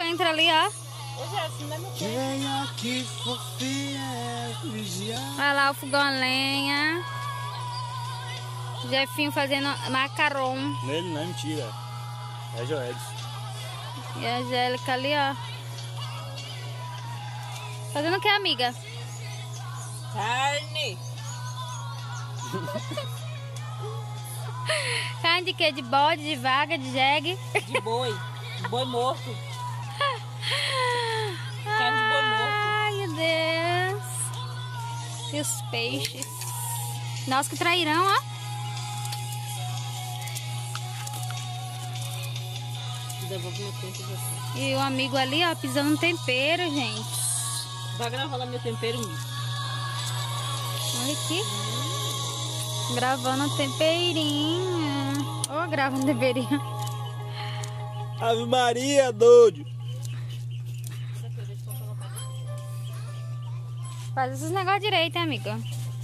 entra ali, ó. Olha lá o fogão a lenha. Jefinho fazendo macarrão. Nele não é mentira. É Joelis. E a Angélica ali, ó. Fazendo o que, amiga? Carne. Carne de quê? De bode, de vaga, de jegue? De boi. De boi morto. Carne de boi morto. Ai, meu Deus. E os peixes. Nossa, que trairão, ó. E o amigo ali, ó, pisando no tempero, gente. Vai gravar lá meu tempero, amigo. Olha aqui. Gravando temperinho. Ó, gravando temperinho. Ave Maria, doido. Faz esses negócios direito, hein, amiga?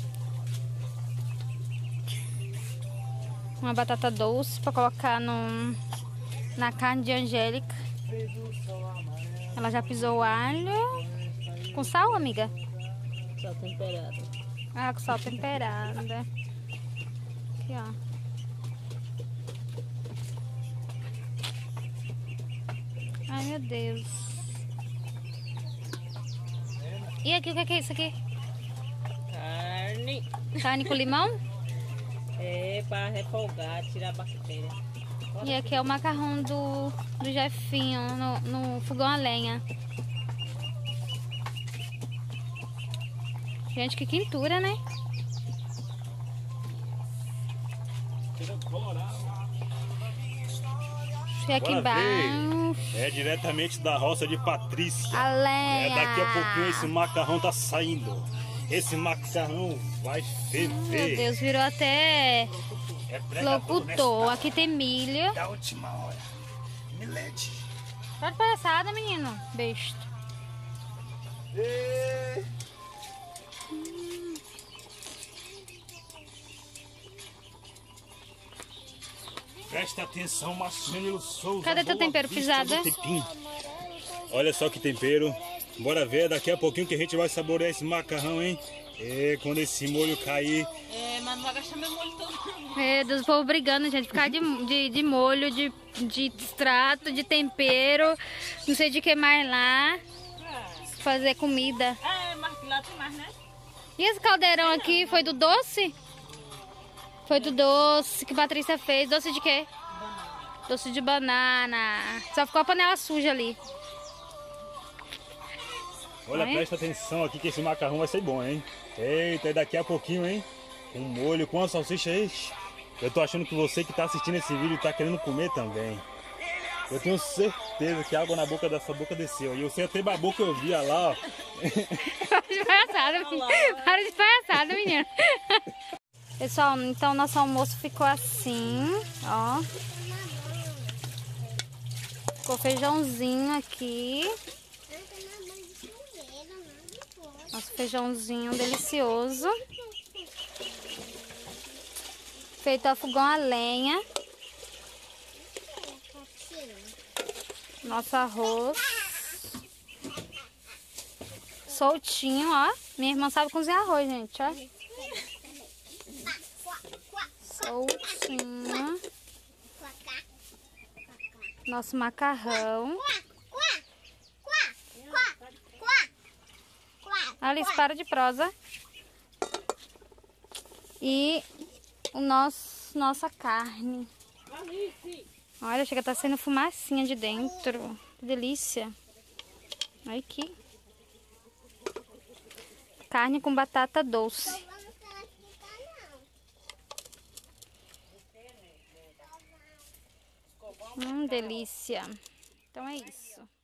Uma batata doce pra colocar na carne de Angélica. Ela já pisou o alho. Com sal, amiga? Sal temperado. Ah, com sal temperado. Aqui, ó. Ai, meu Deus. E aqui, o que é isso aqui? Carne. Carne com limão? É, pra refogar, tirar a bactéria. E aqui é o macarrão do Jefinho no fogão a lenha. Gente, que quintura, né? E aqui embaixo. É diretamente da roça de Patrícia. A lenha. É, daqui a pouquinho esse macarrão tá saindo. Esse macarrão vai ferver. Meu Deus, virou até locutor. nesta Aqui tem milho. Da última hora. Milete. Tá de palhaçada, menino. Besta. Presta atenção, Marcelo Souza. Cadê teu tempero pisado? Olha só que tempero. Bora ver daqui a pouquinho que a gente vai saborear esse macarrão, hein? E quando esse molho cair. É, mas não vai gastar meu molho todo. Meu Deus, o povo brigando, gente. Ficar de molho, de extrato, de tempero. Não sei de que mais lá. Fazer comida. É, mas lá tem mais, né? E esse caldeirão aqui foi do doce? Foi do doce que a Patrícia fez. Doce de quê? Banana. Doce de banana. Só ficou a panela suja ali. Olha, Oi? presta atenção aqui que esse macarrão vai ser bom, hein? Eita, daqui a pouquinho, hein? Com molho, com a salsicha aí. Eu tô achando que você que tá assistindo esse vídeo tá querendo comer também. Eu tenho certeza que a água na boca dessa boca desceu. E você até babou que eu via lá, ó. Para de palhaçada, menino. Para de palhaçada, menino. Pessoal, então nosso almoço ficou assim, ó. Ficou feijãozinho aqui. Nosso feijãozinho delicioso. Feito a fogão a lenha. Nosso arroz. Soltinho, ó. Minha irmã sabe cozinhar arroz, gente, ó. Soltinho. Nosso macarrão. Alice, para de prosa. E o nossa carne. Olha, chega a tá saindo fumacinha de dentro. Que delícia. Olha aqui. Carne com batata doce. Delícia. Então é isso.